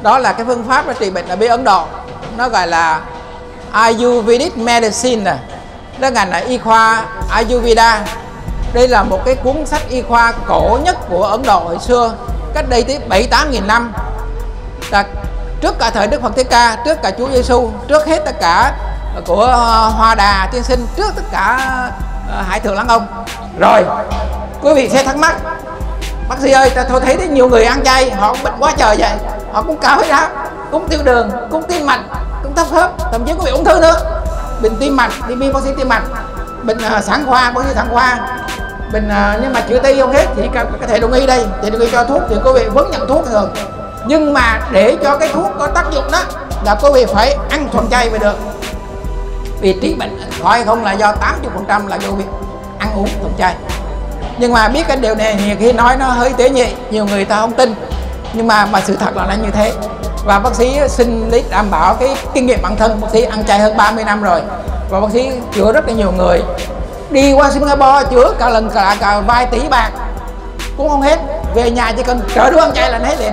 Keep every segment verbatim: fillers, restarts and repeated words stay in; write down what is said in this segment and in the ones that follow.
Đó là cái phương pháp trị bệnh ở bên Ấn Độ, nó gọi là Ayurvedic Medicine, này đó ngành là y khoa Ayurveda. Đây là một cái cuốn sách y khoa cổ nhất của Ấn Độ hồi xưa, cách đây tới bảy tám nghìn năm, là trước cả thời Đức Phật Thích Ca, trước cả Chúa Giêsu, trước hết tất cả của Hoa Đà tiên sinh, trước tất cả Hải Thượng Lãng Ông. Rồi quý vị sẽ thắc mắc, bác sĩ ơi, tôi thấy đấy nhiều người ăn chay họ bệnh quá trời vậy, họ cũng cao huyết áp, cũng tiêu đường, cũng tim mạch, cũng thấp khớp, thậm chí có bị ung thư nữa, bệnh tim mạch đi đi bác sĩ tim mạch, bệnh uh, sản khoa bác sĩ sản khoa, bệnh uh, nhưng mà chữa tây không hết thì có thể đồng ý đây, thì đồng ý cho thuốc thì quý vị vẫn nhận thuốc thường. Nhưng mà để cho cái thuốc có tác dụng đó là quý vị phải ăn thuần chay mới được. Vì trị bệnh khỏi không là do tám mươi phần trăm là do việc ăn uống thuần chay. Nhưng mà biết cái điều này nhiều khi nói nó hơi tế nhị, nhiều người ta không tin, nhưng mà mà sự thật là nó như thế. Và bác sĩ xin lý đảm bảo cái kinh nghiệm bản thân, bác sĩ ăn chay hơn ba mươi năm rồi, và bác sĩ chữa rất là nhiều người, đi qua Singapore chữa cả lần cả, cả vài tỷ bạc cũng không hết, về nhà chỉ cần trở đũa ăn chay là nó hết liền.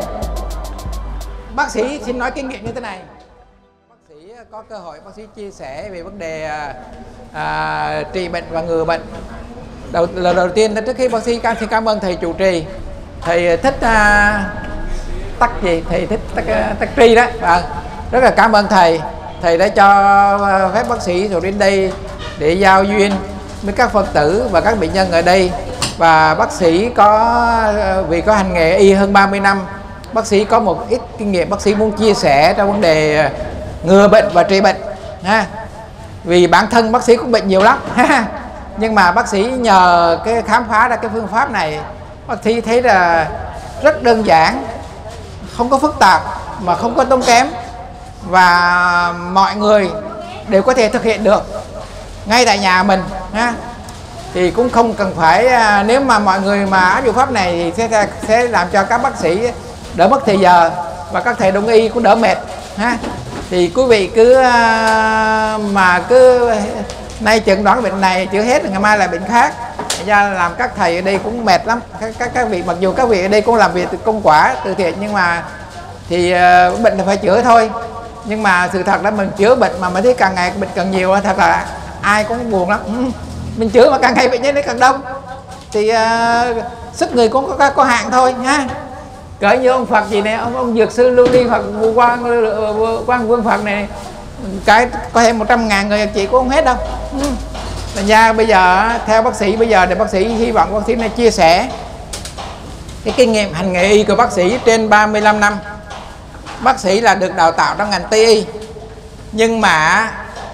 Bác sĩ xin nói kinh nghiệm như thế này. Bác sĩ có cơ hội bác sĩ chia sẻ về vấn đề à, à, trị bệnh và ngừa bệnh. Đầu lần đầu tiên trước khi bác sĩ cảm xin cảm ơn thầy trụ trì, thầy thích à, tắc gì thầy thích tắc, tắc tri đó, à, rất là cảm ơn thầy. Thầy đã cho phép bác sĩ rồi đến đây để giao duyên với các Phật tử và các bệnh nhân ở đây. Và bác sĩ có vì có hành nghề y hơn ba mươi năm, bác sĩ có một ít kinh nghiệm, bác sĩ muốn chia sẻ trong vấn đề ngừa bệnh và trị bệnh ha. Vì bản thân bác sĩ cũng bệnh nhiều lắm ha. Nhưng mà bác sĩ nhờ cái khám phá ra cái phương pháp này, bác sĩ thấy là rất đơn giản, không có phức tạp mà không có tốn kém, và mọi người đều có thể thực hiện được ngay tại nhà mình ha. Thì cũng không cần phải, nếu mà mọi người mà áp dụng pháp này thì sẽ sẽ làm cho các bác sĩ đỡ mất thời giờ và các thầy đông y cũng đỡ mệt ha. Thì quý vị cứ mà cứ nay chẩn đoán bệnh này chữa hết, ngày mai là bệnh khác, ra làm các thầy ở đây cũng mệt lắm. Các, các các vị mặc dù các vị ở đây cũng làm việc công quả từ thiện, nhưng mà thì uh, bệnh là phải chữa thôi. Nhưng mà sự thật là mình chữa bệnh mà mới thấy càng ngày bệnh càng nhiều, thật là ai cũng buồn lắm. Ừ, mình chữa mà càng ngày bệnh nhân nó càng đông thì uh, sức người cũng có, có, có hạn thôi ha. Cỡ như ông Phật gì này, ông ông dược sư Lưu Ly Phật Quang Quang Vương Phật này, cái có thêm một trăm ngàn người chị cũng không hết đâu. Ừ. Thành ra bây giờ theo bác sĩ bây giờ thì bác sĩ hy vọng bác sĩ này chia sẻ cái kinh nghiệm hành nghề y của bác sĩ trên ba mươi lăm năm. Bác sĩ là được đào tạo trong ngành Tây y, nhưng mà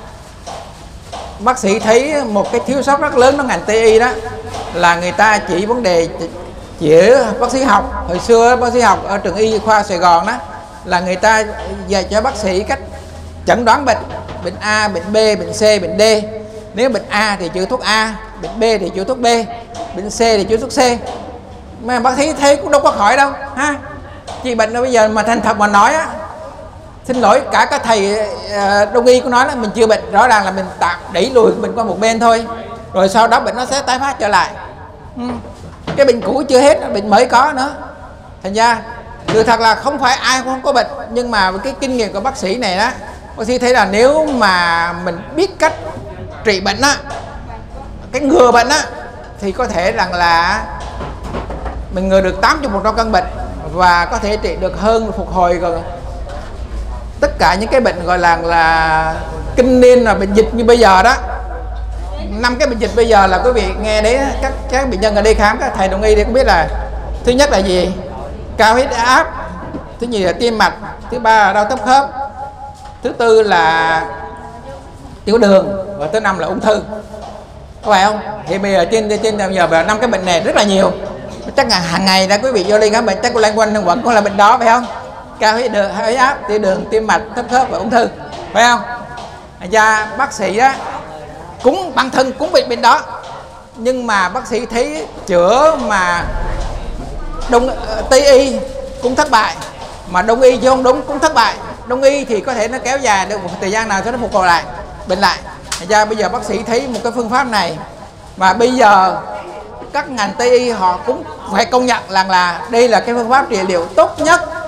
bác sĩ thấy một cái thiếu sót rất lớn trong ngành Tây y, đó là người ta chỉ vấn đề chỉ bác sĩ học. Hồi xưa bác sĩ học ở trường y khoa Sài Gòn đó là người ta dạy cho bác sĩ cách chẩn đoán bệnh, bệnh A, bệnh B, bệnh C, bệnh D. Nếu bệnh A thì chữa thuốc A, bệnh B thì chữa thuốc B, bệnh C thì chữa thuốc C. Mà bác sĩ thấy cũng đâu có khỏi đâu ha. Chị bệnh bây giờ mà thành thật mà nói á, xin lỗi cả các thầy đông y cũng nói là mình chữa bệnh, rõ ràng là mình tạm đẩy lùi bệnh qua một bên thôi, rồi sau đó bệnh nó sẽ tái phát trở lại. Ừ. Cái bệnh cũ chưa hết, bệnh mới có nữa. Thành ra sự thật là không phải ai cũng không có bệnh, nhưng mà với cái kinh nghiệm của bác sĩ này đó, bác sĩ thấy là nếu mà mình biết cách trị bệnh á, cái ngừa bệnh á, thì có thể rằng là mình ngừa được tám mươi phần trăm căn bệnh, và có thể trị được hơn, phục hồi rồi tất cả những cái bệnh gọi là là kinh niên, là bệnh dịch như bây giờ đó. Năm cái bệnh dịch bây giờ là quý vị nghe đấy, các các bệnh nhân ở đây khám, các thầy đồng y thì cũng biết là thứ nhất là gì? Cao huyết áp, thứ nhì là tim mạch, thứ ba là đau thấp khớp, thứ tư là tiểu đường, và thứ năm là ung thư. Có phải không? Thì bây giờ trên trên giờ năm cái bệnh này rất là nhiều. Chắc là hàng ngày đã quý vị vô đi khám bệnh chắc có loanh quanh vẫn cũng là bệnh đó, phải không? Cao huyết đường, huyết áp, tiểu đường, tim mạch, thấp khớp và ung thư, phải không? Và bác sĩ á cũng bản thân cũng bị bệnh đó, nhưng mà bác sĩ thấy chữa mà đông Tây y cũng thất bại, mà đông y chứ không đúng cũng thất bại. Đông y thì có thể nó kéo dài được một thời gian nào cho nó phục hồi lại bệnh lại. Thành ra bây giờ bác sĩ thấy một cái phương pháp này, và bây giờ các ngành Tây y họ cũng phải công nhận rằng là đây là cái phương pháp trị liệu tốt nhất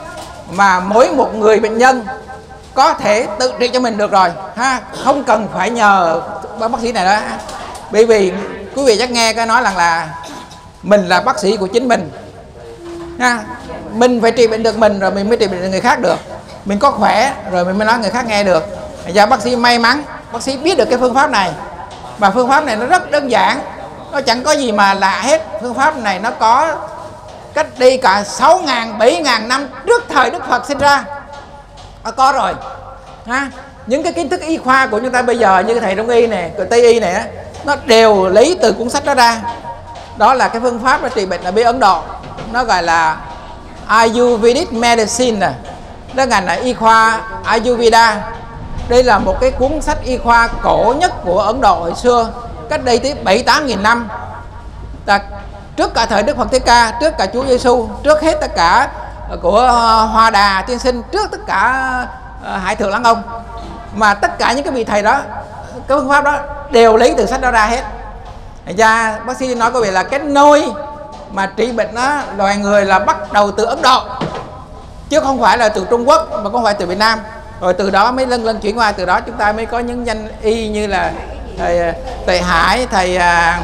mà mỗi một người bệnh nhân có thể tự trị cho mình được rồi ha, không cần phải nhờ bác sĩ này đó. Bởi vì quý vị chắc nghe cái nói rằng là mình là bác sĩ của chính mình ha. Mình phải trị bệnh được mình rồi mình mới trị bệnh được người khác được. Mình có khỏe rồi mình mới nói người khác nghe được. Giờ bác sĩ may mắn, bác sĩ biết được cái phương pháp này. Và phương pháp này nó rất đơn giản, nó chẳng có gì mà lạ hết. Phương pháp này nó có cách đây cả sáu ngàn, bảy ngàn năm trước thời Đức Phật sinh ra. Nó có rồi ha. Những cái kiến thức y khoa của chúng ta bây giờ như thầy Đông y này, của Tây y này, nó đều lấy từ cuốn sách đó ra. Đó là cái phương pháp nó trị bệnh ở bên Ấn Độ, nó gọi là Ayurvedic Medicine này. Đó ngành là y khoa Ayurveda. Đây là một cái cuốn sách y khoa cổ nhất của Ấn Độ hồi xưa, cách đây tới bảy tám nghìn năm. Ta, trước cả thời Đức Phật Thích Ca, trước cả Chúa Giêsu, trước hết tất cả của Hoa Đà tiên sinh, trước tất cả Hải Thượng Lãng Ông. Mà tất cả những cái vị thầy đó, cái phương pháp đó đều lấy từ sách đó ra hết. Thành ra bác sĩ nói có vẻ là cái nôi mà trị bệnh đó loài người là bắt đầu từ Ấn Độ, chứ không phải là từ Trung Quốc, mà không phải từ Việt Nam. Rồi từ đó mới lân lân chuyển qua, từ đó chúng ta mới có những danh y như là thầy Tuệ Hải, thầy à,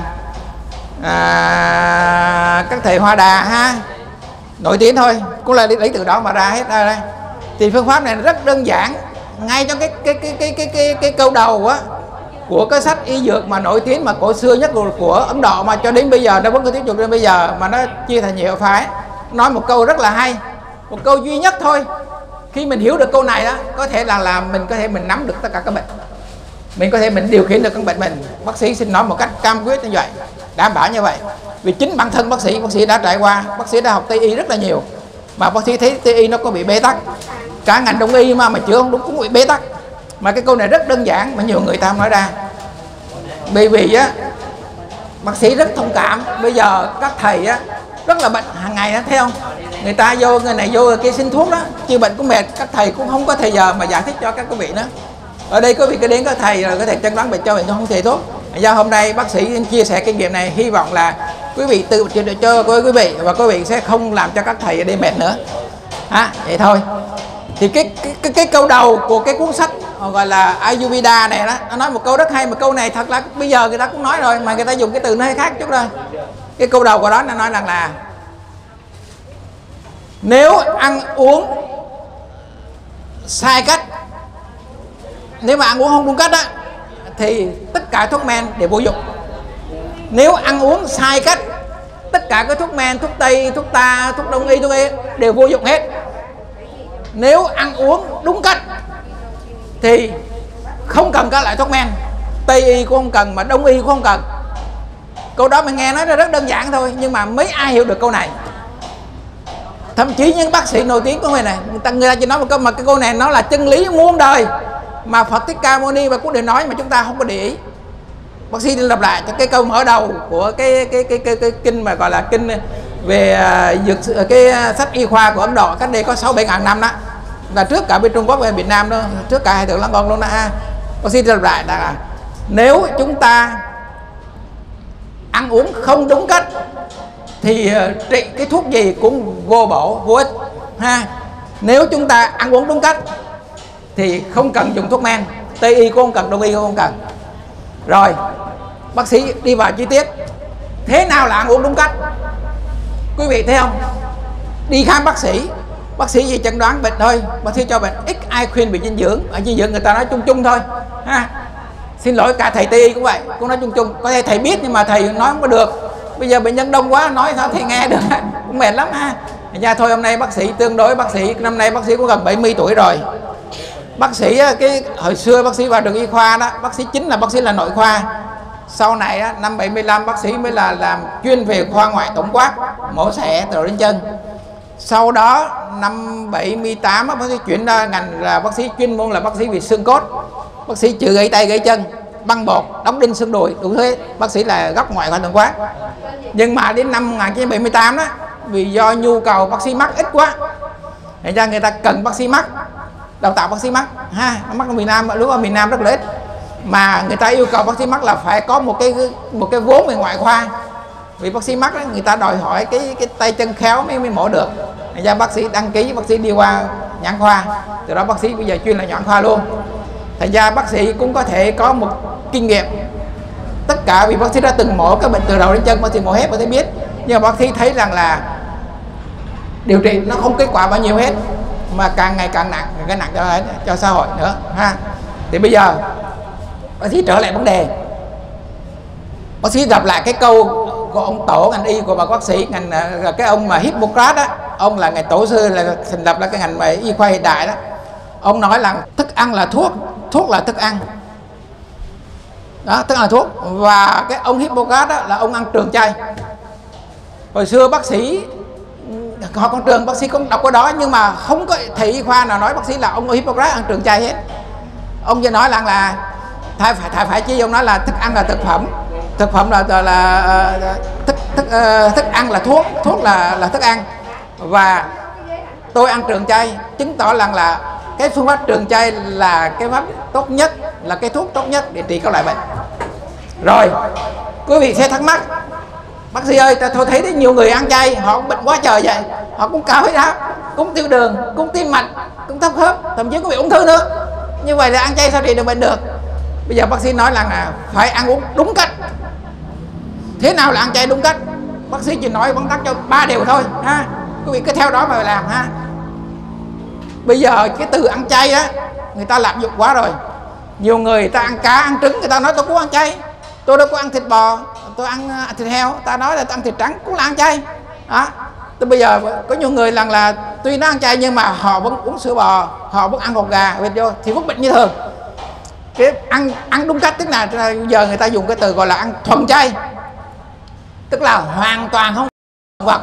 à, các thầy Hoa Đà ha, nổi tiếng thôi, cũng là lấy từ đó mà ra hết ra đây. Thì phương pháp này rất đơn giản, ngay trong cái cái cái cái cái cái, cái câu đầu á của cái sách y dược mà nổi tiếng mà cổ xưa nhất của, của Ấn Độ, mà cho đến bây giờ nó vẫn cứ tiếp tục đến bây giờ, mà nó chia thành nhiều phái. Nói một câu rất là hay, một câu duy nhất thôi. Khi mình hiểu được câu này đó, có thể là là mình có thể mình nắm được tất cả các bệnh, mình có thể mình điều khiển được các bệnh mình. Bác sĩ xin nói một cách cam quyết như vậy, đảm bảo như vậy. Vì chính bản thân bác sĩ, bác sĩ đã trải qua, bác sĩ đã học Tây y rất là nhiều, mà bác sĩ thấy Tây y nó có bị bế tắc. Cả ngành Đông y mà mà chữa không đúng cũng bị bế tắc. Mà cái câu này rất đơn giản mà nhiều người ta không nói ra. Bởi vì á, bác sĩ rất thông cảm. Bây giờ các thầy á rất là bệnh hàng ngày đó, thấy không? Người ta vô, người này vô người kia xin thuốc đó, chữa bệnh cũng mệt, các thầy cũng không có thời giờ mà giải thích cho các quý vị nữa. Ở đây có vị cái đến các thầy rồi có thể chẩn đoán bệnh cho mình không thể thuốc. Do hôm nay bác sĩ chia sẻ kinh nghiệm này, hy vọng là quý vị tự chữa được cho quý vị và quý vị sẽ không làm cho các thầy ở đây mệt nữa. À, vậy thôi. Thì cái, cái cái cái câu đầu của cái cuốn sách gọi là Ayurveda này đó, nó nói một câu rất hay, mà câu này thật là bây giờ người ta cũng nói rồi, mà người ta dùng cái từ nó hơi khác chút thôi. Cái câu đầu của đó nó nói rằng là nếu ăn uống sai cách, nếu mà ăn uống không đúng cách á, thì tất cả thuốc men đều vô dụng. Nếu ăn uống sai cách, tất cả các thuốc men, thuốc Tây, thuốc ta, thuốc Đông y, thuốc y đều vô dụng hết. Nếu ăn uống đúng cách thì không cần các loại thuốc men, Tây y cũng không cần, mà Đông y cũng không cần. Câu đó mình nghe nói là rất đơn giản thôi, nhưng mà mấy ai hiểu được câu này. Thậm chí những bác sĩ nổi tiếng của người này, người ta, người ta chỉ nói một câu mà cái câu này nó là chân lý muôn đời mà Phật Thích Ca Mâu Ni và cũng đều nói mà chúng ta không có để ý. Bác sĩ lặp lại cho cái câu mở đầu của cái cái cái cái, cái, cái kinh mà gọi là kinh về dược uh, cái sách y khoa của Ấn Độ cách đây có sáu bảy ngàn năm đó, là trước cả bên Trung Quốc và Việt Nam đó, trước cả Hải Thượng Lãng Ông luôn đó. Bác sĩ lặp lại là nếu chúng ta ăn uống không đúng cách thì uh, trị cái thuốc gì cũng vô bổ vô ích ha. Nếu chúng ta ăn uống đúng cách thì không cần dùng thuốc men, Tây y cũng không cần, Đông y cũng không cần. Rồi bác sĩ đi vào chi tiết, thế nào là ăn uống đúng cách? Quý vị thấy không? Đi khám bác sĩ, bác sĩ chỉ chẩn đoán bệnh thôi, bác sĩ cho bệnh, ít ai khuyên về dinh dưỡng. Ở dinh dưỡng người ta nói chung chung thôi ha. Xin lỗi, cả thầy Tây y cũng vậy, cũng nói chung chung. Có thể thầy biết nhưng mà thầy nói không có được. Bây giờ bệnh nhân đông quá, nói sao thầy nghe được, cũng mệt lắm ha. Ra thôi hôm nay bác sĩ tương đối, bác sĩ năm nay bác sĩ cũng gần bảy mươi tuổi rồi. Bác sĩ cái hồi xưa bác sĩ vào trường y khoa đó, bác sĩ chính là bác sĩ là nội khoa. Sau này á, năm bảy mươi lăm bác sĩ mới là làm chuyên về khoa ngoại tổng quát, mổ xẻ từ đầu đến chân. Sau đó năm bảy mươi tám bác sĩ chuyển ra ngành là bác sĩ chuyên môn là bác sĩ về xương cốt, bác sĩ chữa gãy tay gãy chân, băng bột, đóng đinh xương đùi, đủ thế. Bác sĩ là góc ngoại khoa tổng quát. Nhưng mà đến năm một nghìn chín trăm bảy mươi tám đó, vì do nhu cầu bác sĩ mắt ít quá, thành ra người ta cần bác sĩ mắt, đào tạo bác sĩ mắt ha. Mắt ở miền Nam, lúc ở miền Nam rất là ít, mà người ta yêu cầu bác sĩ mắt là phải có một cái một cái vốn về ngoại khoa. Vì bác sĩ mắt đó, người ta đòi hỏi cái cái tay chân khéo mới mới mổ được. Thành ra bác sĩ đăng ký, bác sĩ đi qua nhãn khoa, từ đó bác sĩ bây giờ chuyên là nhãn khoa luôn. Thành ra bác sĩ cũng có thể có một kinh nghiệm tất cả, vì bác sĩ đã từng mổ các bệnh từ đầu đến chân, bác sĩ mổ hết bác sĩ biết. Nhưng mà bác sĩ thấy rằng là điều trị nó không kết quả bao nhiêu hết, mà càng ngày càng nặng, càng nặng cho, cho xã hội nữa ha. Thì bây giờ bác sĩ trở lại vấn đề, bác sĩ gặp lại cái câu của ông tổ ngành y của bà bác sĩ ngành, cái ông mà Hippocrates á, ông là ngài tổ sư là thành lập ra cái ngành mà y khoa hiện đại đó. Ông nói là thức ăn là thuốc, thuốc là thức ăn đó, thức ăn là thuốc. Và cái ông Hippocrates đó là ông ăn trường chay. Hồi xưa bác sĩ họ con trường bác sĩ cũng đọc cái đó, nhưng mà không có thầy y khoa nào nói bác sĩ là ông Hippocrates ăn trường chay hết. Ông chỉ nói rằng là thai phải thai phải chi, ông nói là thức ăn là thực phẩm, thực phẩm là là, là thức thức uh, thức ăn là thuốc, thuốc là là thức ăn. Và tôi ăn trường chay chứng tỏ rằng là cái phương pháp trường chay là cái pháp tốt nhất, là cái thuốc tốt nhất để trị các loại bệnh. Rồi quý vị sẽ thắc mắc, bác sĩ ơi, tôi thấy nhiều người ăn chay họ cũng bệnh quá trời vậy, họ cũng cao huyết áp, cũng tiêu đường, cũng tim mạch, cũng thấp khớp, thậm chí có bị ung thư nữa. Như vậy là ăn chay sao trị được bệnh được? Bây giờ bác sĩ nói rằng là phải ăn uống đúng cách. Thế nào là ăn chay đúng cách? Bác sĩ chỉ nói vắn tắt cho ba điều thôi ha, quý vị cứ theo đó mà làm ha. Bây giờ cái từ ăn chay á, người ta lạm dụng quá rồi. Nhiều người ta ăn cá, ăn trứng, người ta nói tôi cũng ăn chay, tôi đâu có ăn thịt bò, tôi ăn thịt heo, ta nói là tôi ăn thịt trắng cũng là ăn chay đó. Tôi bây giờ có nhiều người rằng là tuy nó ăn chay nhưng mà họ vẫn uống sữa bò, họ vẫn ăn hột gà vịt vô thì vẫn bệnh như thường. Cái ăn ăn đúng cách tức là giờ người ta dùng cái từ gọi là ăn thuần chay, tức là hoàn toàn không vật.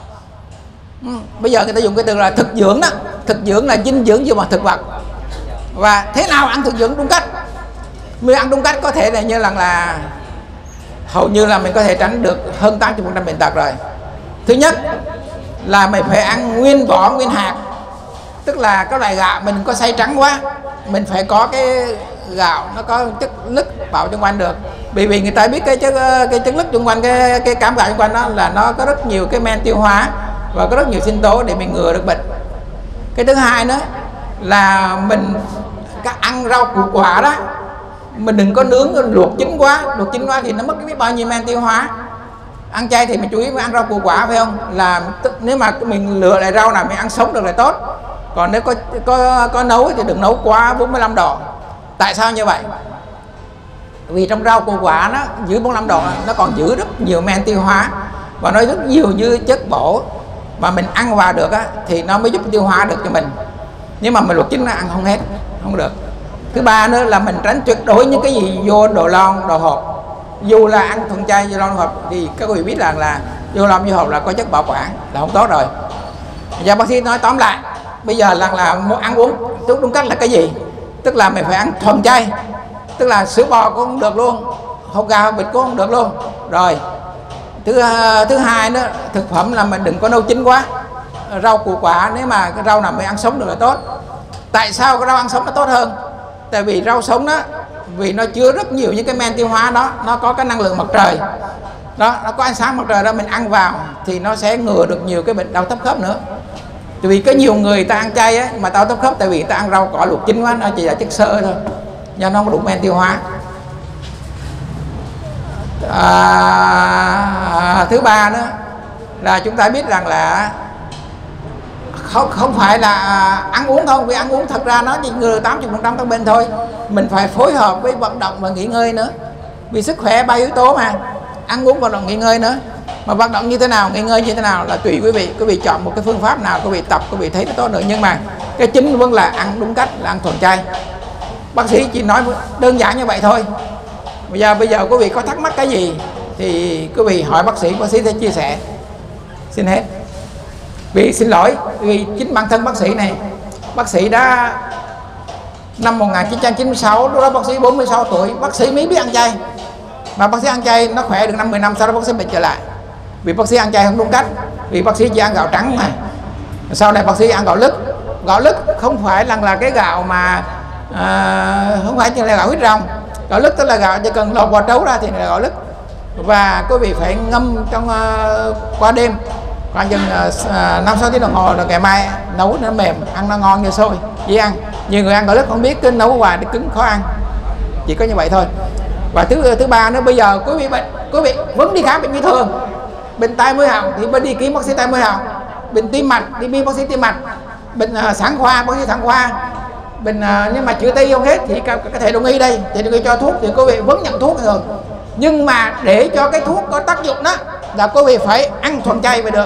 Ừ, bây giờ người ta dùng cái từ là thực dưỡng đó, thực dưỡng là dinh dưỡng dựa vào thực vật. Và thế nào ăn thực dưỡng đúng cách? Mình ăn đúng cách có thể là như là là hầu như là mình có thể tránh được hơn tám mươi phần trăm bệnh tật rồi. Thứ nhất là mình phải ăn nguyên vỏ nguyên hạt, tức là cái loại gạo mình đừng có xay trắng quá, mình phải có cái gạo nó có chất lứt bảo xung quanh được. Bởi vì người ta biết cái chất cái chất lứt xung quanh cái cái cám gạo xung quanh đó là nó có rất nhiều cái men tiêu hóa và có rất nhiều sinh tố để mình ngừa được bệnh. Cái thứ hai nữa là mình các ăn rau củ quả đó, mình đừng có nướng luộc chín quá, luộc chín quá thì nó mất biết bao nhiêu men tiêu hóa. Ăn chay thì mình chú ý phải ăn rau củ quả phải không? Là nếu mà mình lựa lại rau nào mình ăn sống được là tốt. Còn nếu có có có nấu thì đừng nấu quá bốn mươi lăm độ. Tại sao như vậy? Vì trong rau củ quả nó dưới bốn mươi lăm độ nó còn giữ rất nhiều men tiêu hóa và nó rất nhiều như chất bổ mà mình ăn vào được á, thì nó mới giúp tiêu hóa được cho mình. Nhưng mà mình luộc chín nó ăn không hết, không được. Thứ ba nữa là mình tránh tuyệt đối những cái gì vô đồ lon, đồ hộp. Dù là ăn thuần chay vô lon hộp thì các quý vị biết rằng là vô lon vô hộp là có chất bảo quản là không tốt rồi. Giờ bác sĩ nói tóm lại, bây giờ là là muốn ăn uống đúng đúng cách là cái gì? Tức là mình phải ăn thuần chay, tức là sữa bò cũng không được luôn, hột gà hột vịt cũng không được luôn. Rồi thứ thứ hai nữa, thực phẩm là mình đừng có nấu chín quá. Rau củ quả nếu mà cái rau nào mình ăn sống được là tốt. Tại sao cái rau ăn sống nó tốt hơn? Tại vì rau sống đó, vì nó chứa rất nhiều những cái men tiêu hóa đó, nó có cái năng lượng mặt trời đó, nó có ánh sáng mặt trời đó, mình ăn vào thì nó sẽ ngừa được nhiều cái bệnh đau thấp khớp nữa. Tại vì có nhiều người ta ăn chay á, mà đau thấp khớp tại vì ta ăn rau cỏ luộc chín quá, nó chỉ là chất xơ thôi, do nó không đủ men tiêu hóa. À, thứ ba nữa là chúng ta biết rằng là không không phải là ăn uống không, vì ăn uống thật ra nó chỉ ngừa tám mươi phần trăm các bệnh thôi. Mình phải phối hợp với vận động và nghỉ ngơi nữa, vì sức khỏe ba yếu tố mà, ăn uống, vận động, nghỉ ngơi nữa. Mà vận động như thế nào, nghỉ ngơi như thế nào là tùy quý vị, quý vị chọn một cái phương pháp nào quý vị tập, quý vị thấy nó tốt được. Nhưng mà cái chính vẫn là ăn đúng cách, là ăn thuần chay. Bác sĩ chỉ nói đơn giản như vậy thôi. Bây giờ bây giờ quý vị có thắc mắc cái gì thì quý vị hỏi bác sĩ, bác sĩ sẽ chia sẻ. Xin hết. Vì xin lỗi, vì chính bản thân bác sĩ này, bác sĩ đã năm một nghìn chín trăm chín mươi sáu, lúc đó bác sĩ bốn mươi sáu tuổi, bác sĩ mới biết ăn chay. Mà bác sĩ ăn chay nó khỏe được năm mười năm, sau đó bác sĩ bệnh trở lại. Vì bác sĩ ăn chay không đúng cách, vì bác sĩ chỉ ăn gạo trắng mà. Sau này bác sĩ ăn gạo lứt. Gạo lứt không phải là, là cái gạo mà à, không phải chỉ là gạo huyết rồng. Gạo lứt tức là gạo chỉ cần lột vào trấu ra thì là gạo lứt. Và quý vị phải ngâm trong uh, qua đêm khoảng chừng năm sáu tiếng đồng hồ là ngày mai nấu nó mềm, ăn nó ngon như xôi, dễ ăn. Nhiều người ăn gạo lứt không biết, cứ nấu hoài nó cứng khó ăn, chỉ có như vậy thôi. Và thứ thứ ba nữa, bây giờ quý vị bệnh quý vị vẫn đi khám bệnh viện thường, bệnh tai mũi họng thì bên đi kiếm bác sĩ tai mũi họng, bệnh tim mạch đi đi bác sĩ tim mạch, bệnh uh, sản khoa bác sĩ sản khoa, bệnh uh, nhưng mà chữa tây không hết thì có thể đồng y đây thì đồng y cho thuốc thì quý vị vẫn nhận thuốc rồi. Nhưng mà để cho cái thuốc có tác dụng đó là quý vị phải ăn thuần chay mới được.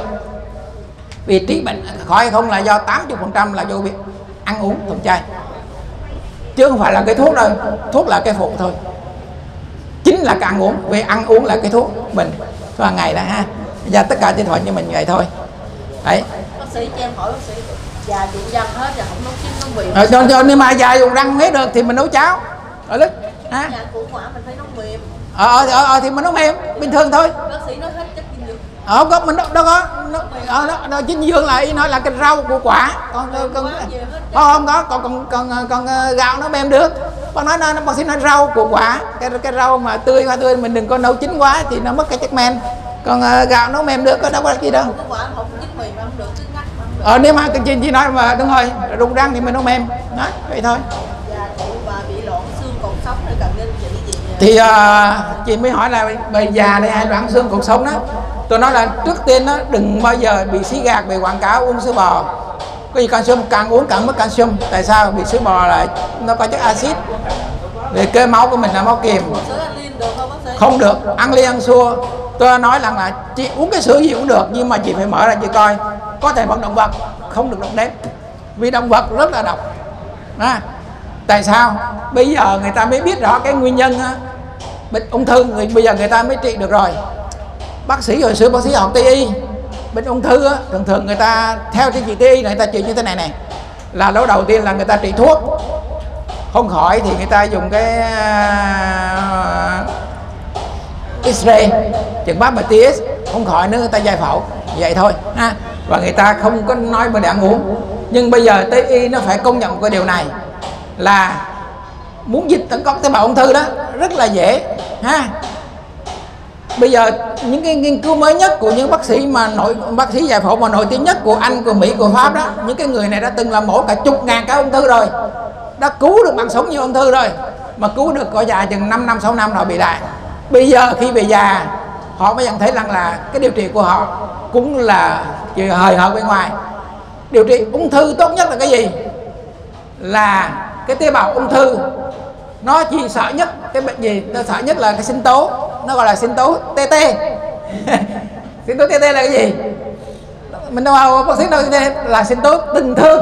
Vì trị bệnh khỏi hay không là do tám mươi phần trăm là do việc ăn uống thuần chay, chứ không phải là cái thuốc đâu. Thuốc là cái phụ thôi, chính là cái ăn uống. Vì ăn uống là cái thuốc mình hàng ngày đó ha. Giờ tất cả trên thoại như mình vậy thôi. Đấy. Bác sĩ cho em hỏi bác sĩ, già dụng răng hết rồi không nấu chín nấu mềm. Ờ, cho, cho, nhưng mà già dùng răng hết được thì mình nấu cháo ở lứt ha. Dạ, củ quả mình phải nấu mềm. Ờ, ờ, ờ thì mình nấu mềm bình thường thôi. Bác sĩ nói hết chất dinh dưỡng. Ờ có mình đâu có nó, ờ, nó, nó dinh dưỡng là nói là cái rau của quả, còn con, con không có còn còn còn còn gạo nó mềm được. Bác nói nó bác sĩ nói rau của quả, cái cái rau mà tươi hoa tươi mình đừng có nấu chín quá thì nó mất cái chất men. Còn uh, gạo nấu mềm được, có đâu có gì đâu. Quả không chín mềm không được, cứ ngắt không được. Ờ nếu mà cái chị, chị nói mà đúng rồi, rung răng thì mình nấu mềm. Đó, vậy thôi. Dạ, cụ bà bị loãng xương cột sống rồi cần nên trị gì? Thì uh, chị mới hỏi là bệnh già này hay loãng xương cột sống đó. Tôi nói là trước tiên đó, đừng bao giờ bị xí gạt bị quảng cáo uống sữa bò. Cái gì calcium càng uống càng mất calcium. Tại sao? Vì sữa bò là nó có chất axit. Về cơ máu của mình là máu kiềm. Sữa ăn liên được không bác sĩ? Không được, ăn liên ăn xua. Tôi nói rằng là chị uống cái sữa gì cũng được, nhưng mà chị phải mở ra chị coi. Có thành phần động vật, không được động đến. Vì động vật rất là độc. À, tại sao? Bây giờ người ta mới biết rõ cái nguyên nhân á, bệnh ung thư, người bây giờ người ta mới trị được rồi. Bác sĩ hồi xưa bác sĩ học Tây y, bệnh ung thư á, thường thường người ta theo cái trị Tây y người ta trị như thế này này, là lúc đầu tiên là người ta trị thuốc, không khỏi thì người ta dùng cái uh, X-ray chừng bắp mà tia X, không khỏi nữa người ta giải phẫu vậy thôi ha. Và người ta không có nói về ăn uống. Nhưng bây giờ Tây y nó phải công nhận cái điều này là muốn dịch tấn công tế bào ung thư đó rất là dễ ha. Bây giờ những cái nghiên cứu mới nhất của những bác sĩ mà nổi bác sĩ giải phẫu mà nổi tiếng nhất của Anh, của Mỹ, của Pháp đó, những cái người này đã từng làm mổ cả chục ngàn cái ung thư rồi, đã cứu được mạng sống như ung thư rồi, mà cứu được có dài chừng năm năm sáu năm rồi bị lại. Bây giờ khi về già họ mới nhận thấy rằng là cái điều trị của họ cũng là chỉ hời hợt bên ngoài. Điều trị ung thư tốt nhất là cái gì? Là cái tế bào ung thư nó chỉ sợ nhất cái bệnh gì? Nó sợ nhất là cái sinh tố, nó gọi là sinh tố tê tê. Sinh tố tê tê là cái gì? Mình đâu bác sĩ đâu là sinh tố tình thương.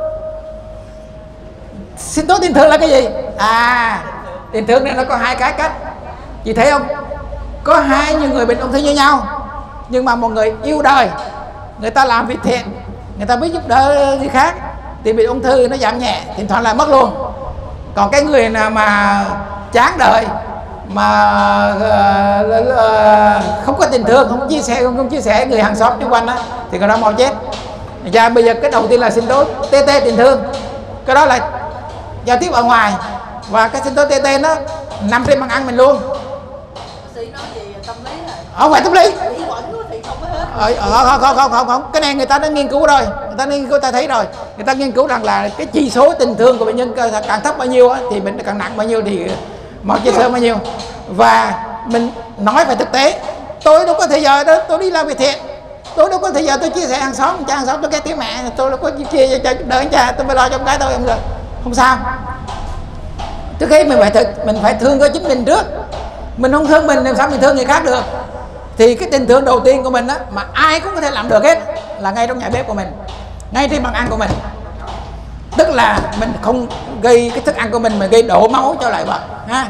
Sinh tố tình thương là cái gì? À, tình thương này nó có hai cái cách. Chị thấy không? Có hai những người bệnh ung thư như nhau, nhưng mà một người yêu đời, người ta làm việc thiện, người ta biết giúp đỡ người khác thì bị ung thư nó giảm nhẹ, thỉnh thoảng lại mất luôn. Còn cái người nào mà chán đời, mà uh, uh, không có tình thương, không chia sẻ không, không chia sẻ người hàng xóm xung quanh đó, thì người đó mau chết. Và bây giờ cái đầu tiên là sinh tố tê tê tình thương, cái đó là giao tiếp ở ngoài, và cái sinh tố tê tê nó nằm trên bàn ăn mình luôn. Bác sĩ nói gì tâm lý rồi? Không phải tâm lý. Lý quẩn thì không có hết. Ờ, không, không, không, không, không, cái này người ta đã nghiên cứu rồi, người ta nghiên cứu ta thấy rồi, người ta nghiên cứu rằng là cái chỉ số tình thương của bệnh nhân càng thấp bao nhiêu thì bệnh càng nặng bao nhiêu thì máu chết sớm bao nhiêu. Và mình nói phải thực tế, tôi đâu có thời giờ đó tôi đi làm việc thiện, tôi đâu có thời giờ tôi chia sẻ hàng xóm, cha hàng xóm tôi cái tiếng mẹ, tôi đâu có chia cho đỡ cha, tôi phải lo cho cái tôi em rồi, không sao. Trước khi mình phải thực, mình phải thương cho chính mình trước. Mình không thương mình làm sao mình thương người khác được? Thì cái tình thương đầu tiên của mình á, mà ai cũng có thể làm được hết, là ngay trong nhà bếp của mình, ngay trên bàn ăn của mình. Tức là mình không gây cái thức ăn của mình mà gây đổ máu cho lại vợ ha.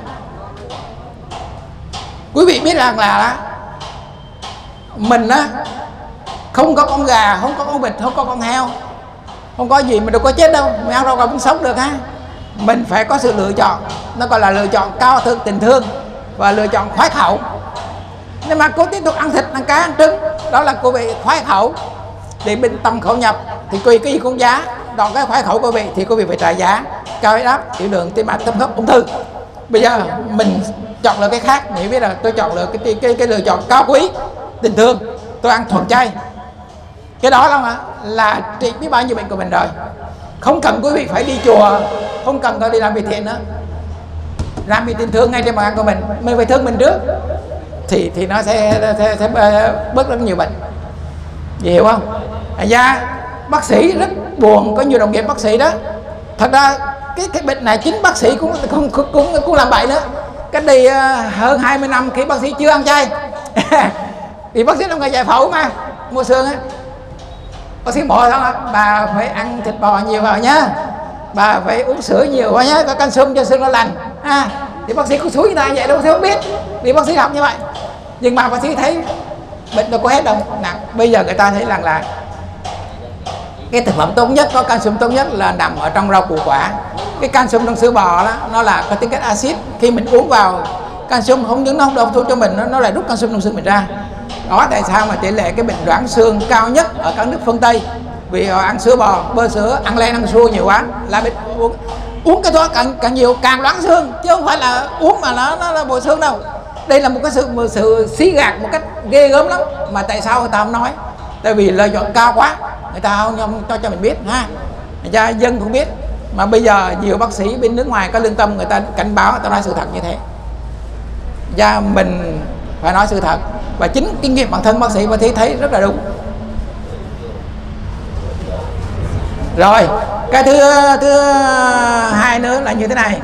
Quý vị biết rằng là, là mình á không có con gà, không có con vịt, không có con heo, không có gì, mình đâu có chết đâu, mình ăn rau còn cũng sống được ha. Mình phải có sự lựa chọn, nó gọi là lựa chọn cao thượng tình thương và lựa chọn khoái khẩu. Nhưng mà cô tiếp tục ăn thịt, ăn cá, ăn trứng, đó là cô bị khoái khẩu. Thì bên tầm khẩu nhập thì tùy cái gì cũng giá. Còn cái khoái khẩu cô vị thì cô vị phải trả giá cao huyết áp, tiểu đường, tim mạch, tâm thấp, ung thư. Bây giờ mình chọn lựa cái khác, mình biết là tôi chọn lựa cái, cái, cái, cái lựa chọn cao quý tình thương, tôi ăn thuần chay. Cái đó là, là trị biết bao nhiêu bệnh của mình rồi. Không cần quý vị phải đi chùa, không cần phải đi làm việc thiện nữa. Làm việc tình thương ngay trên bàn ăn của mình, mình phải thương mình trước thì thì nó sẽ, sẽ, sẽ bớt rất nhiều bệnh. Chị hiểu không? Thành ra bác sĩ rất buồn, có nhiều đồng nghiệp bác sĩ đó. Thật ra cái cái bệnh này chính bác sĩ cũng cũng cũng cũng làm bậy nữa. Cách đây uh, hơn hai mươi năm khi bác sĩ chưa ăn chay thì bác sĩ làm ngày giải phẫu mà mua xương á, bác sĩ bỏ đó, bà phải ăn thịt bò nhiều vào nhá, bà phải uống sữa nhiều vào nhá, có canxi cho xương nó lành. À, thì bác sĩ cứ xúi người ta vậy đâu, bác sĩ không biết vì bác sĩ học như vậy. Nhưng mà bác sĩ thấy bệnh đâu có hết đâu nặng. Bây giờ người ta thấy rằng là cái thực phẩm tốt nhất, có canxi tốt nhất là nằm ở trong rau củ quả. Cái canxi trong sữa bò đó nó là có tính chất axit, khi mình uống vào canxi không những nó không đau thuốc cho mình, nó, nó lại rút canxi trong xương mình ra. Đó tại sao mà tỷ lệ cái bệnh loãng xương cao nhất ở các nước phương Tây, vì họ ăn sữa bò, bơ sữa, ăn len ăn xua nhiều quá là bệnh uống, uống cái đó càng càng nhiều càng loãng xương, chứ không phải là uống mà nó nó là bồi xương đâu. Đây là một cái sự một sự xí gạt một cách ghê gớm lắm, mà tại sao người ta không nói? Tại vì lợi nhuận cao quá, người ta không, không cho cho mình biết ha, người ta dân cũng biết. Mà bây giờ nhiều bác sĩ bên nước ngoài có lương tâm, người ta cảnh báo, người ta nói sự thật như thế. Và mình phải nói sự thật, và chính kinh nghiệm bản thân bác sĩ bác sĩ thấy rất là đúng. Rồi cái thứ thứ hai nữa là như thế này.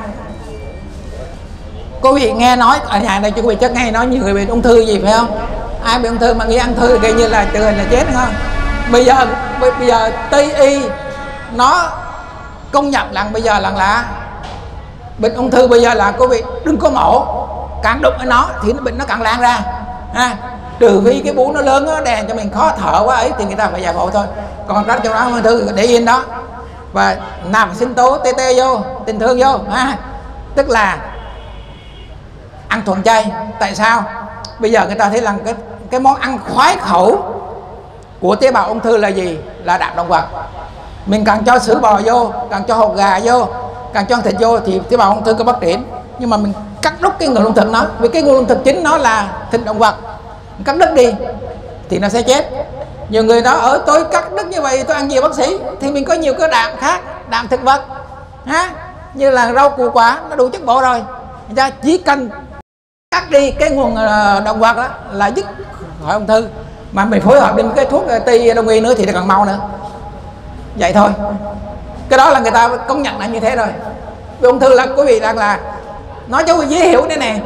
Quý vị nghe nói ở nhà này, quý vị chắc nghe nói nhiều người bị ung thư gì phải không? Ai bị ung thư mà nghĩ ăn thư gây như là tự hình là chết đúng không? Bây giờ bây giờ Tây y nó công nhận rằng bây giờ là là bệnh ung thư bây giờ là quý vị đừng có mổ, càng đụng với nó thì bệnh nó càng lan ra ha. Trừ khi cái bú nó lớn nó đèn cho mình khó thở quá ấy thì người ta phải giải phẫu thôi. Còn rất trong đó ung thư để yên đó và nằm sinh tố tê tê vô, tình thương vô ha. Tức là ăn thuần chay. Tại sao? Bây giờ người ta thấy rằng cái cái món ăn khoái khẩu của tế bào ung thư là gì? Là đạm động vật. Mình càng cho sữa bò vô, càng cho hột gà vô, càng cho thịt vô thì tế bào ung thư có phát triển. Nhưng mà mình cắt đứt cái nguồn lương thực nó, vì cái nguồn lương thực chính nó là thịt động vật, mình cắt đứt đi thì nó sẽ chết. Nhiều người nói ở tôi cắt đứt như vậy tôi ăn gì bác sĩ? Thì mình có nhiều cái đạm khác, đạm thực vật ha, như là rau củ quả nó đủ chất bổ rồi. Người ta chỉ cần cắt đi cái nguồn động vật đó là dứt khỏi ung thư. Mà mình phối hợp với cái thuốc tây đông y nữa thì nó còn mau nữa. Vậy thôi. Cái đó là người ta công nhận là như thế rồi. Vì ung thư là quý vị đang là nói cho quý vị dễ hiểu thế này.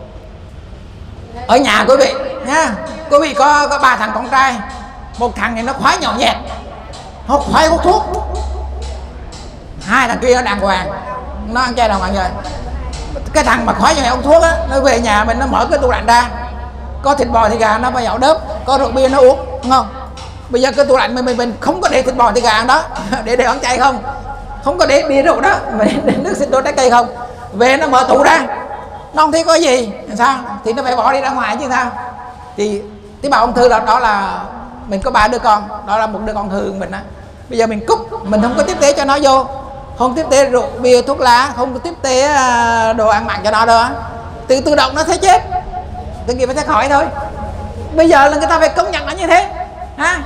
Ở nhà quý vị nha, quý vị có có ba thằng con trai, một thằng này nó khoái nhậu nhẹt, nó khoái hút thuốc, hai thằng kia nó đàng hoàng, nó ăn chay đàng hoàng rồi. Cái thằng mà khoái nhậu nhẹt hút thuốc á, nó về nhà mình nó mở cái tủ lạnh ra, có thịt bò thịt gà nó vào nhậu đớp, có rượu bia nó uống, đúng không? Bây giờ cái tủ lạnh mình mình, mình không có để thịt bò thịt gà đó để để ăn chay không, không có để bia rượu đó, mình để nước sinh tố trái cây không. Về nó mở tủ ra, nó không thấy có gì, sao? Thì nó phải bỏ đi ra ngoài chứ sao? Thì tế bào ung thư là đó là mình có ba đứa con, đó là một đứa con hư mình á. Bây giờ mình cúp, mình không có tiếp tế cho nó vô, không tiếp tế rượu bia thuốc lá, không có tiếp tế đồ ăn mặn cho nó đâu á, tự tự động nó sẽ chết, tự nhiên phải sẽ khỏi thôi. Bây giờ là người ta phải công nhận nó như thế ha.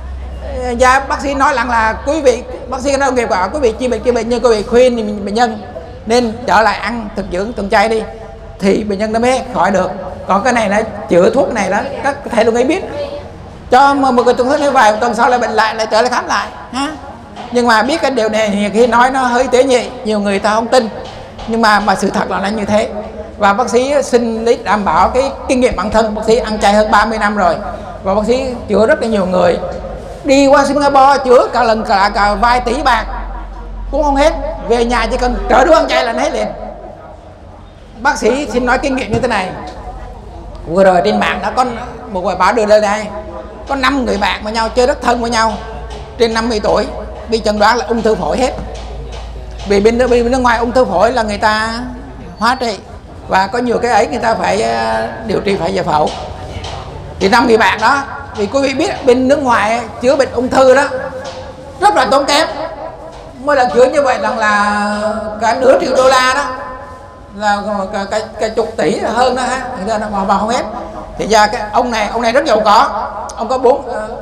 Và bác sĩ nói rằng là quý vị, bác sĩ nói nghiệp quả quý vị chi bệnh chi bệnh như quý vị khuyên bệnh nhân nên trở lại ăn thực dưỡng tuần chay đi thì bệnh nhân nó mới khỏi được. Còn cái này là chữa thuốc này đó, các thầy luôn ấy biết, cho một cái tuần thuốc như vài tuần sau lại bệnh lại lại trở lại khám lại ha. Nhưng mà biết cái điều này khi nói nó hơi tế nhị, nhiều người ta không tin, nhưng mà mà sự thật là nó như thế. Và bác sĩ xin lý đảm bảo cái kinh nghiệm bản thân, bác sĩ ăn chay hơn ba mươi năm rồi và bác sĩ chữa rất là nhiều người, đi qua Singapore chữa cả lần cả lại cả vài tỷ bạc cũng không hết, về nhà chỉ cần trở đứa ăn chay là nó hết liền. Bác sĩ xin nói kinh nghiệm như thế này. Vừa rồi trên mạng đã có một bài báo đưa lên đây, có năm người bạn với nhau chơi rất thân với nhau, trên năm mươi tuổi bị chẩn đoán là ung thư phổi hết. Vì bên, bên nước ngoài ung thư phổi là người ta hóa trị và có nhiều cái ấy người ta phải điều trị, phải giải phẫu. Thì năm người bạn đó, vì quý vị biết bên nước ngoài chữa bệnh ung thư đó rất là tốn kém. Mỗi lần chữa như vậy rằng là cả nửa triệu đô la đó, là cả, cả, cả chục tỷ hơn đó ha, mà mà không hết. Thì ra cái ông này ông này rất giàu có, ông có bốn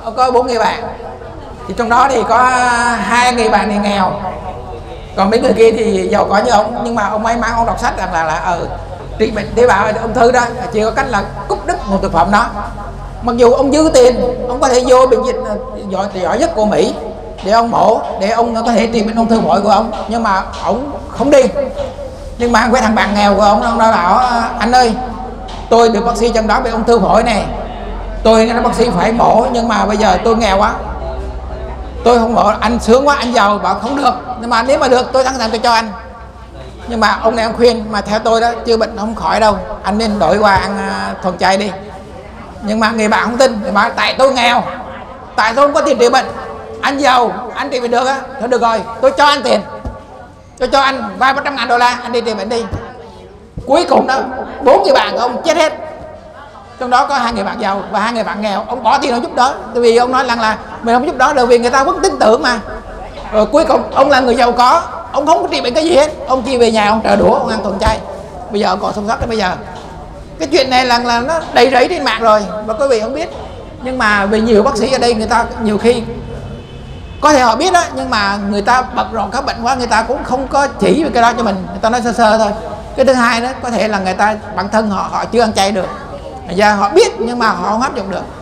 ông có bốn người bạn, thì trong đó thì có hai người bạn thì nghèo, còn mấy người kia thì giàu có như ông. Nhưng mà ông may mắn ông đọc sách rằng là là ở trị bệnh tế bào ung thư đó chỉ có cách là cắt đứt nguồn thực phẩm đó. Mặc dù ông dư tiền, ông có thể vô bệnh viện giỏi giỏi nhất của Mỹ để ông mổ, để ông có thể trị bệnh ung thư phổi của ông, nhưng mà ông không đi. Nhưng mà cái thằng bạn nghèo của ông, ông đã bảo anh ơi, tôi được bác sĩ chẩn đoán về ung thư phổi này, tôi nói bác sĩ phải mổ, nhưng mà bây giờ tôi nghèo quá, tôi không mổ. Anh sướng quá, anh giàu, bảo không được, nhưng mà nếu mà được tôi sẵn sàng tôi cho anh. Nhưng mà ông này ông khuyên, mà theo tôi đó, chưa bệnh không khỏi đâu, anh nên đổi qua ăn uh, thuần chay đi. Nhưng mà người bạn không tin, người bạn tại tôi nghèo, tại tôi không có tiền trị bệnh, anh giàu, anh trị bệnh được á, thôi được rồi, tôi cho anh tiền, tôi cho anh vài ba trăm ngàn đô la, anh đi trị bệnh đi. Cuối cùng đó, bốn người bạn của ông chết hết, trong đó có hai người bạn giàu và hai người bạn nghèo. Ông bỏ tiền ông giúp đỡ, tại vì ông nói rằng là mình không giúp đỡ được vì người ta vẫn tin tưởng mà. Rồi cuối cùng ông là người giàu có, ông không có trị bệnh cái gì hết, ông chỉ về nhà ông trợ đũa, ông ăn thuần chay, bây giờ ông còn sống sót đến bây giờ. Cái chuyện này là là nó đầy rẫy trên mạng rồi và quý vị không biết. Nhưng mà vì nhiều bác sĩ ở đây người ta nhiều khi có thể họ biết đó, nhưng mà người ta bận rộn các bệnh quá, người ta cũng không có chỉ về cái đó cho mình, người ta nói sơ sơ thôi. Cái thứ hai đó có thể là người ta bản thân họ họ chưa ăn chay được, thành ra họ biết nhưng mà họ không áp dụng được.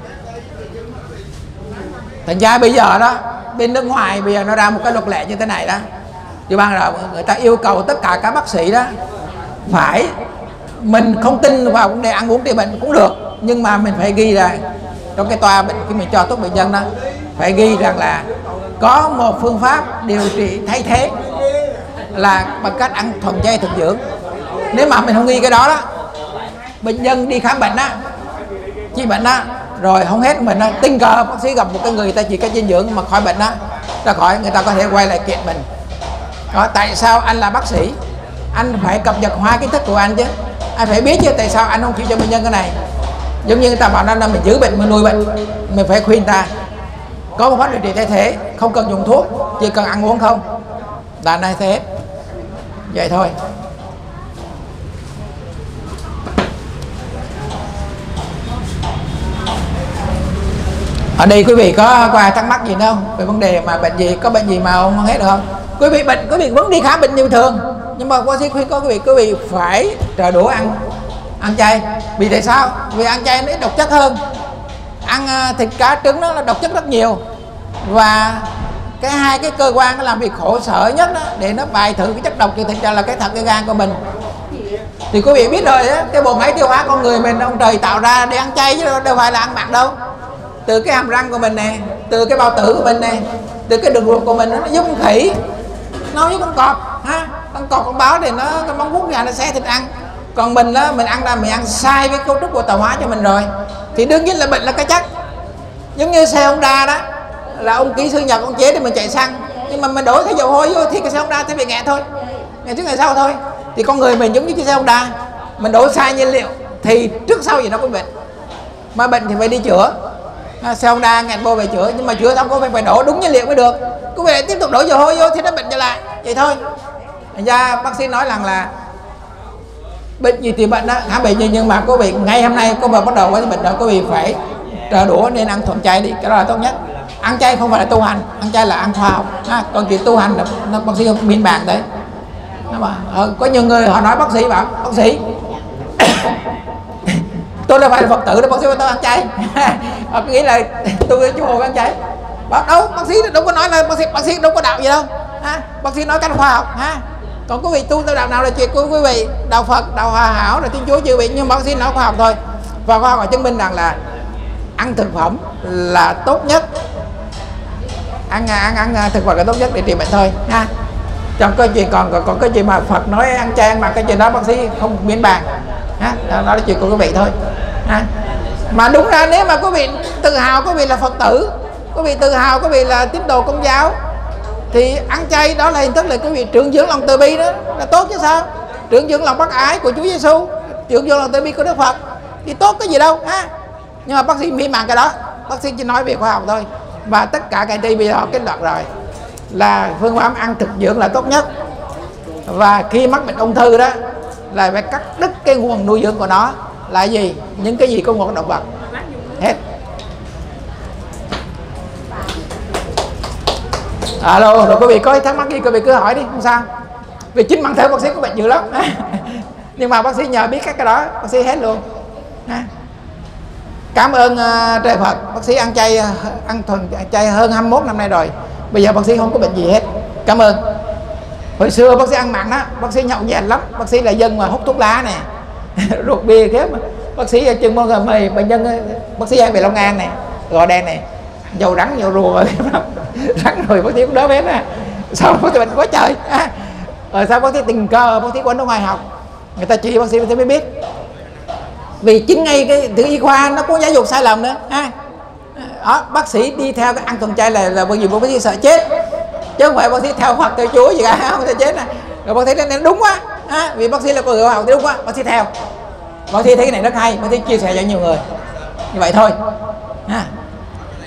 Thành ra bây giờ đó bên nước ngoài bây giờ nó ra một cái luật lệ như thế này đó, thì ban đầu người ta yêu cầu tất cả các bác sĩ đó phải, mình không tin vào vấn đề ăn uống trị bệnh cũng được, nhưng mà mình phải ghi ra trong cái toa bệnh khi mình cho thuốc bệnh nhân đó, phải ghi rằng là có một phương pháp điều trị thay thế là bằng cách ăn thuần chay thực dưỡng. Nếu mà mình không ghi cái đó đó, bệnh nhân đi khám bệnh á, trị bệnh á, rồi không hết mình á, tình cờ bác sĩ gặp một cái người ta chỉ cái dinh dưỡng mà khỏi bệnh á, ra khỏi, người ta có thể quay lại kiện mình. Đó, tại sao anh là bác sĩ, anh phải cập nhật hóa kiến thức của anh chứ, anh phải biết chứ, tại sao anh không chịu cho bệnh nhân cái này. Giống như người ta bảo là mình giữ bệnh, mình nuôi bệnh, mình phải khuyên ta có một pháp điều trị thay thế, không cần dùng thuốc, chỉ cần ăn uống không là này thế. Vậy thôi. Ở đây quý vị có có ai thắc mắc gì nữa không về vấn đề mà bệnh gì, có bệnh gì mà không hết được không? Quý vị bệnh, quý vị vẫn đi khám bệnh như thường, nhưng mà bác sĩ khuyên có quý vị quý vị phải trợ đũa ăn ăn chay. Vì tại sao? Vì ăn chay nó ít độc chất hơn. Ăn thịt cá trứng nó là độc chất rất nhiều, và cái hai cái cơ quan nó làm việc khổ sở nhất đó, để nó bài thử cái chất độc từ thịt ra là cái thận, cái gan của mình. Thì quý vị biết rồi á, cái bộ máy tiêu hóa con người mình ông trời tạo ra để ăn chay chứ đâu phải là ăn mặn đâu. Từ cái hàm răng của mình nè, từ cái bao tử của mình nè, từ cái đường ruột của mình, nó giống con khỉ, nó giống con cọp ha. Con cọp con báo thì nó cái móng vuốt ra nó xé thịt ăn. Còn mình đó, mình ăn ra mình ăn sai với cấu trúc của tạo hóa cho mình rồi, thì đương nhiên là bệnh là cái chắc. Giống như xe Honda đó, là ông kỹ sư Nhật ông chế để mình chạy xăng, nhưng mà mình đổi cái dầu hôi vô thì cái xe Honda sẽ bị nghẹt thôi, ngày trước ngày sau thôi. Thì con người mình giống như cái xe Honda, mình đổ sai nhiên liệu thì trước sau gì nó có bệnh, mà bệnh thì phải đi chữa. Xe Honda nghẹt bô về chữa, nhưng mà chữa xong có phải phải đổ đúng nhiên liệu mới được. Quý vị lại tiếp tục đổ dầu hôi vô thì nó bệnh trở lại, vậy thôi. Thành ra bác sĩ nói rằng là bệnh gì thì bệnh đó, khám bệnh gì, nhưng mà quý vị ngày hôm nay có bắt đầu với bệnh đó, quý vị phải trợ đũa nên ăn thuần chay đi, cái đó là tốt nhất. Ăn chay không phải là tu hành, ăn chay là ăn khoa học ha. Còn chuyện tu hành là nó bác sĩ không miên bàn đấy. Mà ờ, có nhiều người họ nói bác sĩ bảo bác sĩ tôi là phải là Phật tử đó, bác sĩ tôi ăn chay. Họ nghĩ là tôi chú hồ ăn chay. Bảo đâu, bác sĩ đâu có nói là bác sĩ bác sĩ đâu có đạo gì đâu ha. Bác sĩ nói cách khoa học ha. Còn quý vị tu theo đạo nào là chuyện của quý vị, đạo Phật, đạo Hòa Hảo, là Thiên Chúa chư vị, nhưng bác sĩ nói khoa học thôi. Và khoa học họ chứng minh rằng là ăn thực phẩm là tốt nhất, ăn ăn ăn thực vật là tốt nhất để trị bệnh thôi ha. Trong cái chuyện còn còn, còn cái chuyện mà Phật nói ăn chay ăn mặn, cái chuyện đó bác sĩ không miễn bàn ha. Đó, đó là chuyện của quý vị thôi ha. Mà đúng ra nếu mà quý vị tự hào quý vị là Phật tử, quý vị tự hào quý vị là tín đồ Công giáo, thì ăn chay đó là hình thức là quý vị trưởng dưỡng lòng từ bi, đó là tốt chứ sao. Trưởng dưỡng lòng bác ái của Chúa Giêsu, trưởng dưỡng lòng từ bi của Đức Phật thì tốt cái gì đâu ha. Nhưng mà bác sĩ miễn bàn cái đó, bác sĩ chỉ nói về khoa học thôi. Và tất cả cái đây bây giờ kết luận rồi là phương pháp ăn thực dưỡng là tốt nhất. Và khi mắc bệnh ung thư đó là phải cắt đứt cái nguồn nuôi dưỡng của nó là gì, những cái gì có nguồn động vật hết. Alo, rồi quý vị có thắc mắc gì quý vị cứ hỏi đi, không sao. Vì chính bản thân bác sĩ có bệnh nhiều lắm. Nhưng mà bác sĩ nhờ biết các cái đó, bác sĩ hết luôn. Cảm ơn uh, trời Phật, bác sĩ ăn chay, ăn thuần chay hơn hai mươi mốt năm nay rồi. Bây giờ bác sĩ không có bệnh gì hết. Cảm ơn. Hồi xưa bác sĩ ăn mặn á, bác sĩ nhậu nhẹt lắm, bác sĩ là dân mà hút thuốc lá nè, ruột bia khiếp mà. Bác sĩ ở chuyên môn là mời bệnh nhân, bác sĩ về Long An này, Gò Đen này, dầu rắn dầu rùa rắn rồi bác sĩ cũng đỡ bé nè. Sao bác sĩ bệnh quá trời à. Rồi sao bác sĩ tình cờ bác sĩ quên ở ngoài học, người ta chỉ bác sĩ mới biết. Vì chính ngay cái từ y khoa nó có giáo dục sai lầm nữa à. Đó, bác sĩ đi theo cái ăn thuần chay là là bởi vì bác sĩ sợ chết, chứ không phải bác sĩ theo Phật theo Chúa gì cả, không thể chết nè. Rồi bác sĩ nói đúng quá à, vì bác sĩ là có hiểu học thì đúng quá, bác sĩ theo. Bác sĩ thấy cái này rất hay, bác sĩ chia sẻ cho nhiều người như vậy thôi.